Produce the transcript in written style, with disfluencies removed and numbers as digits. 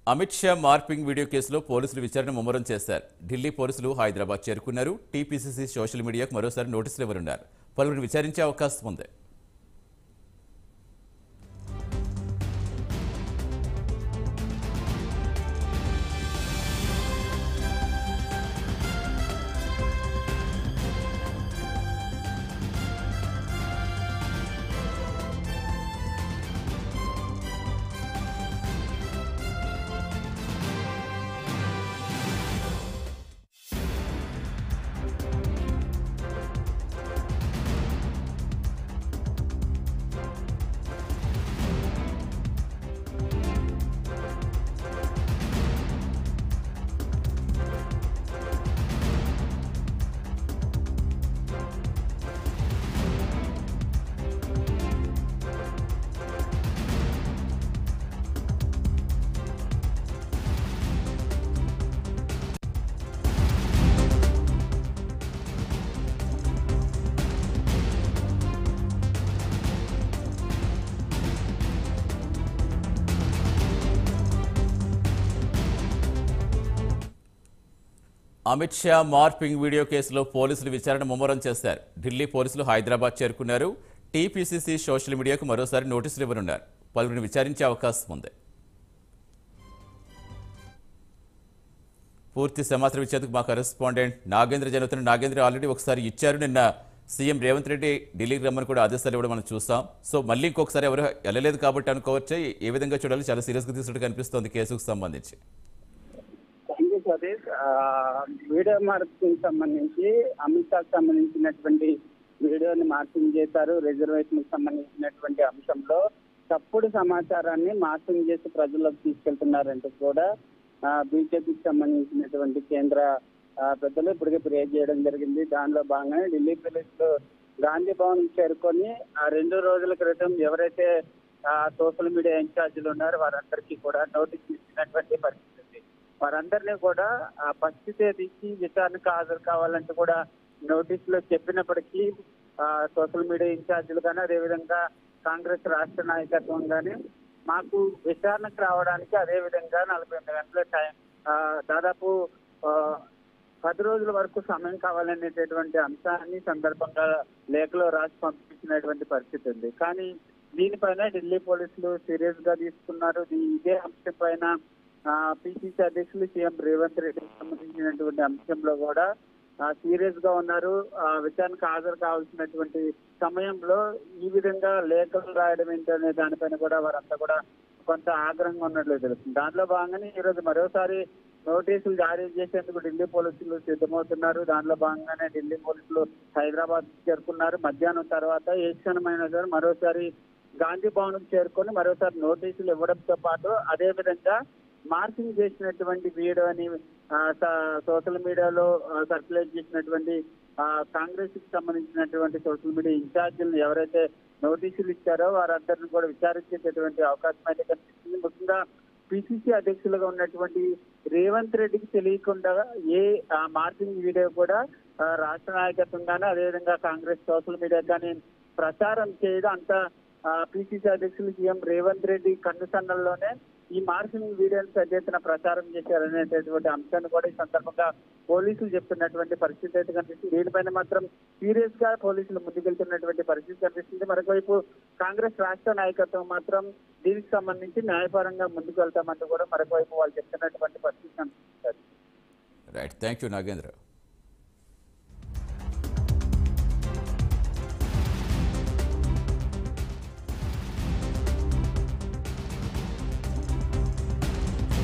Amit Shah morphing video కేసులో పోలీసులు విచారణ ముమ్మరం చేశారు. ఢిల్లీ పోలీసులు హైదరాబాద్ చేరుకున్నారు. టీపీసీసీ సోషల్ మీడియాకు మరోసారి నోటీసులు ఇవ్వనున్నారు. పలువురిని విచారించే అవకాశం ఉంది. అమిత్ షా మార్పింగ్ వీడియో కేసులో పోలీసులు విచారణ ముమ్మరం చేశారు. ఢిల్లీ పోలీసులు హైదరాబాద్ చేరుకున్నారు. టీపీసీసీ సోషల్ మీడియాకు మరోసారి నోటీసులు ఇవ్వనున్నారు. పలువురిని విచారించే అవకాశం ఉంది. పూర్తి సమాచారం ఇచ్చేందుకు మా కరెస్పాండెంట్ నాగేంద్ర జరుగుతున్న నాగేంద్ర ఆల్రెడీ ఒకసారి ఇచ్చారు. నిన్న సీఎం రేవంత్ రెడ్డి ఢిల్లీకి రమ్మని కూడా ఆదేశాలు ఇవ్వడం మనం చూస్తాం. సో మళ్ళీ ఇంకొకసారి ఎవరు వెళ్ళలేదు కాబట్టి అనుకోవచ్చే ఏ విధంగా చూడాలి? చాలా సీరియస్గా తీసుకుంటూ కనిపిస్తోంది కేసుకు సంబంధించి. సతీష్, వీడియో మార్పింగ్ సంబంధించి అమిత్ షాకు సంబంధించినటువంటి వీడియోని మార్పింగ్ చేశారు. రిజర్వేషన్ కి సంబంధించినటువంటి అంశంలో తప్పుడు సమాచారాన్ని మార్పింగ్ చేసి ప్రజల్లోకి తీసుకెళ్తున్నారంటూ కూడా బీజేపీకి సంబంధించినటువంటి కేంద్ర పెద్దలు ఇప్పటికే ఫిర్యాదు చేయడం జరిగింది. దానిలో భాగంగానే ఢిల్లీ పోలీసులు గాంధీ భవన్ చేరుకొని 2 రోజుల క్రితం ఎవరైతే సోషల్ మీడియా ఇన్ఛార్జీలు ఉన్నారో వారందరికీ కూడా నోటీస్ ఇచ్చినటువంటి పరిస్థితి. వారందరినీ కూడా ఫస్ట్ తేదీకి విచారణకు హాజరు కావాలంటూ కూడా నోటీసులో చెప్పినప్పటికీ సోషల్ మీడియా ఇన్ఛార్జీలు కానీ అదేవిధంగా కాంగ్రెస్ రాష్ట్ర నాయకత్వం కానీ మాకు విచారణకు రావడానికి అదేవిధంగా 48 గంటల టైం దాదాపు 10 రోజుల వరకు సమయం కావాలనేటటువంటి అంశాన్ని సందర్భంగా లేఖలో రాసి పంపించినటువంటి పరిస్థితి ఉంది. కానీ దీనిపైన ఢిల్లీ పోలీసులు సీరియస్ గా తీసుకున్నారు. ఇదే అంశం పైన పిసిసి అధ్యక్షులు సీఎం రేవంత్ రెడ్డికి సంబంధించినటువంటి అంశంలో కూడా సీరియస్ గా ఉన్నారు. విచారణకు హాజరు కావాల్సినటువంటి సమయంలో ఈ విధంగా లేఖలు రాయడం ఏంటనే దానిపైన కూడా వారంతా కూడా కొంత ఆగ్రహంగా ఉన్నట్లు తెలుస్తుంది. దాంట్లో భాగంగానే ఈ రోజు మరోసారి నోటీసులు జారీ చేసేందుకు ఢిల్లీ పోలీసులు సిద్ధమవుతున్నారు. దానిలో భాగంగానే ఢిల్లీ పోలీసులు హైదరాబాద్ చేరుకున్నారు. మధ్యాహ్నం తర్వాత ఏ క్షణమైనా సరే మరోసారి గాంధీ భవన్ చేరుకొని మరోసారి నోటీసులు ఇవ్వడంతో పాటు అదే విధంగా మార్పింగ్ చేసినటువంటి వీడియోని సోషల్ మీడియాలో సర్క్యులేట్ చేసినటువంటి కాంగ్రెస్ కి సంబంధించినటువంటి సోషల్ మీడియా ఇన్ఛార్జీలను ఎవరైతే నోటీసులు ఇచ్చారో వారందరిని కూడా విచారించేటటువంటి అవకాశం అయితే కనిపిస్తుంది. ముఖ్యంగా పిసిసి అధ్యక్షులుగా ఉన్నటువంటి రేవంత్ రెడ్డికి తెలియకుండా ఏ మార్పింగ్ వీడియో కూడా రాష్ట్ర నాయకత్వం కానీ అదేవిధంగా కాంగ్రెస్ సోషల్ మీడియా కానీ ప్రచారం చేయడం అంత పిసిసి అధ్యక్షులు సీఎం రేవంత్ రెడ్డి కన్నుసన్నల్లోనే ఈ మార్పింగ్ వీడియోని పెద్ద ఎత్తున ప్రచారం చేశారనేటటువంటి అంశాన్ని కూడా ఈ సందర్భంగా పోలీసులు చెప్తున్నటువంటి పరిస్థితి అయితే కనిపిస్తుంది. దీనిపైన మాత్రం సీరియస్ గా పోలీసులు ముందుకెళ్తున్నటువంటి పరిస్థితి కనిపిస్తుంది. మరొకవైపు కాంగ్రెస్ రాష్ట్ర నాయకత్వం మాత్రం దీనికి సంబంధించి న్యాయపరంగా ముందుకు వెళ్తామంటూ కూడా మరొకవైపు వాళ్ళు చెప్తున్నటువంటి పరిస్థితి కనిపిస్తుంది. Right, thank you Nagendra.